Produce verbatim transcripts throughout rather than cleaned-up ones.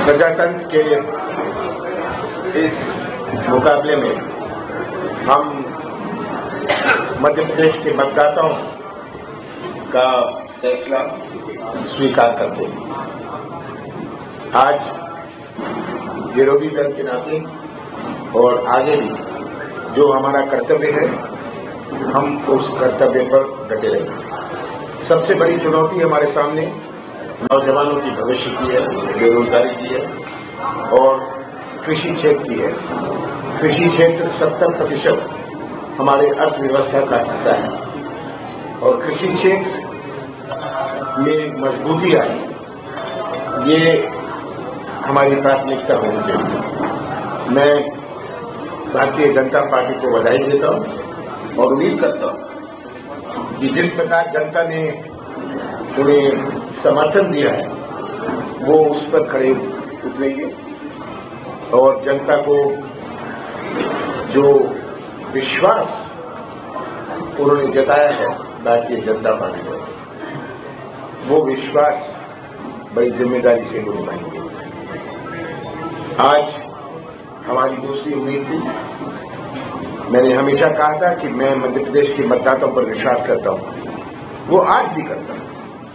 प्रजातंत्र के इस मुकाबले में हम मध्य प्रदेश के मतदाताओं का फैसला स्वीकार करते हैं। आज विरोधी दल के नाते और आगे भी जो हमारा कर्तव्य है, हम उस कर्तव्य पर डटे रहेंगे। सबसे बड़ी चुनौती हमारे सामने नौजवानों की भविष्य की है, बेरोजगारी की है और कृषि क्षेत्र की है। कृषि क्षेत्र सत्तर प्रतिशत हमारे अर्थव्यवस्था का हिस्सा है और कृषि क्षेत्र में मजबूती आए, ये हमारी प्राथमिकता होनी चाहिए। मैं भारतीय जनता पार्टी को बधाई देता हूं और उम्मीद करता हूं कि जिस प्रकार जनता ने उन्हें समर्थन दिया है, वो उस पर खड़े उतरेंगे और जनता को जो विश्वास उन्होंने जताया है भारतीय जनता पार्टी को, वो विश्वास बड़ी जिम्मेदारी से वो निभाएंगे। आज हमारी दूसरी उम्मीद थी। मैंने हमेशा कहा था कि मैं मध्य प्रदेश के मतदाताओं पर विश्वास करता हूं, वो आज भी करता हूं।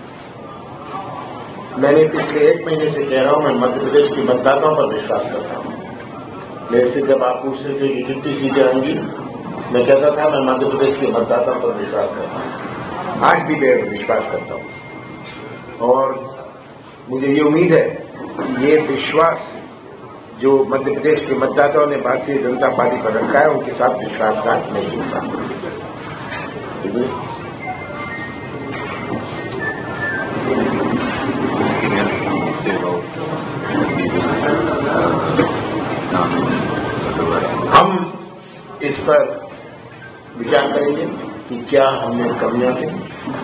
मैंने पिछले एक महीने से कह रहा हूं, मैं मध्य प्रदेश के मतदाताओं पर विश्वास करता हूं। मेरे से जब आप पूछ रहे थे कि कितनी सीटें आएंगी, मैं कहता था मैं मध्य प्रदेश के मतदाताओं पर विश्वास करता हूं। आज भी मैं विश्वास करता हूं और मुझे ये उम्मीद है कि ये विश्वास जो मध्य प्रदेश के मतदाताओं ने भारतीय जनता पार्टी पर रखा है, उनके साथ विश्वासघात नहीं होगा। हम इस पर विचार करेंगे कि क्या हमने कमियां थी,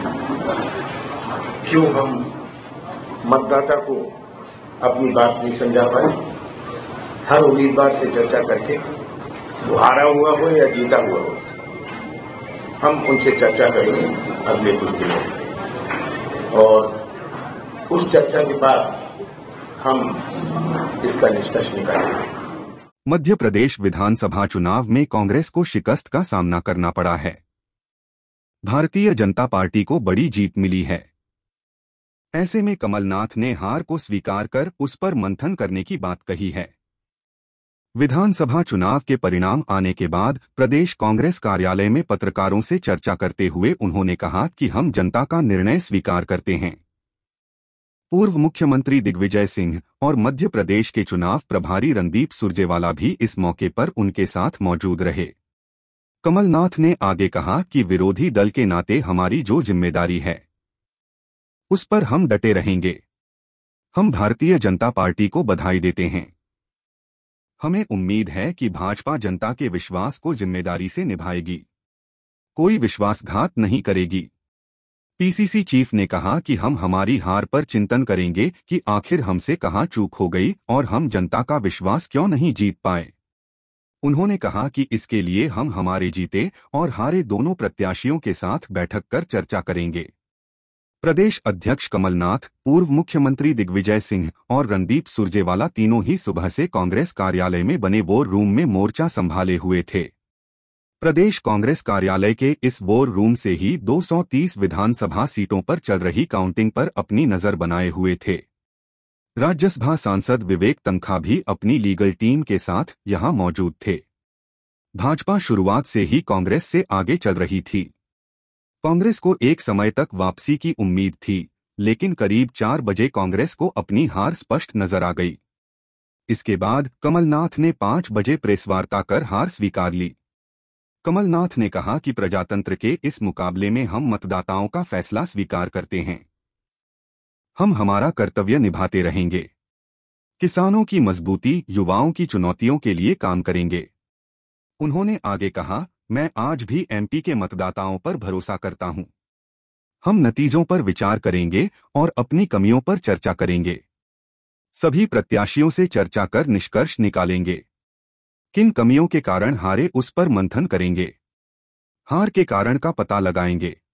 क्यों हम मतदाता को अपनी बात नहीं समझा पाए। हर उम्मीदवार से चर्चा करके, वो हारा हुआ हो या जीता हुआ हो, हम उनसे चर्चा करेंगे अगले कुछ दिनों में और उस चर्चा के बाद हम इसका निष्कर्ष निकालेंगे। मध्य प्रदेश विधानसभा चुनाव में कांग्रेस को शिकस्त का सामना करना पड़ा है। भारतीय जनता पार्टी को बड़ी जीत मिली है। ऐसे में कमलनाथ ने हार को स्वीकार कर उस पर मंथन करने की बात कही है। विधानसभा चुनाव के परिणाम आने के बाद प्रदेश कांग्रेस कार्यालय में पत्रकारों से चर्चा करते हुए उन्होंने कहा कि हम जनता का निर्णय स्वीकार करते हैं। पूर्व मुख्यमंत्री दिग्विजय सिंह और मध्य प्रदेश के चुनाव प्रभारी रणदीप सुरजेवाला भी इस मौके पर उनके साथ मौजूद रहे। कमलनाथ ने आगे कहा कि विरोधी दल के नाते हमारी जो जिम्मेदारी है, उस पर हम डटे रहेंगे। हम भारतीय जनता पार्टी को बधाई देते हैं। हमें उम्मीद है कि भाजपा जनता के विश्वास को जिम्मेदारी से निभाएगी, कोई विश्वासघात नहीं करेगी। पीसीसी चीफ ने कहा कि हम हमारी हार पर चिंतन करेंगे कि आखिर हमसे कहां चूक हो गई और हम जनता का विश्वास क्यों नहीं जीत पाए। उन्होंने कहा कि इसके लिए हम हमारे जीते और हारे दोनों प्रत्याशियों के साथ बैठक कर चर्चा करेंगे। प्रदेश अध्यक्ष कमलनाथ, पूर्व मुख्यमंत्री दिग्विजय सिंह और रणदीप सुरजेवाला तीनों ही सुबह से कांग्रेस कार्यालय में बने वॉर रूम में मोर्चा संभाले हुए थे। प्रदेश कांग्रेस कार्यालय के इस वॉर रूम से ही दो सौ तीस विधानसभा सीटों पर चल रही काउंटिंग पर अपनी नजर बनाए हुए थे। राज्यसभा सांसद विवेक तन्खा भी अपनी लीगल टीम के साथ यहां मौजूद थे। भाजपा शुरुआत से ही कांग्रेस से आगे चल रही थी। कांग्रेस को एक समय तक वापसी की उम्मीद थी, लेकिन करीब चार बजे कांग्रेस को अपनी हार स्पष्ट नजर आ गई। इसके बाद कमलनाथ ने पांच बजे प्रेसवार्ता कर हार स्वीकार ली। कमलनाथ ने कहा कि प्रजातंत्र के इस मुकाबले में हम मतदाताओं का फैसला स्वीकार करते हैं। हम हमारा कर्तव्य निभाते रहेंगे। किसानों की मजबूती, युवाओं की चुनौतियों के लिए काम करेंगे। उन्होंने आगे कहा, मैं आज भी एमपी के मतदाताओं पर भरोसा करता हूं। हम नतीजों पर विचार करेंगे और अपनी कमियों पर चर्चा करेंगे। सभी प्रत्याशियों से चर्चा कर निष्कर्ष निकालेंगे। किन कमियों के कारण हारे उस पर मंथन करेंगे। हार के कारण का पता लगाएंगे।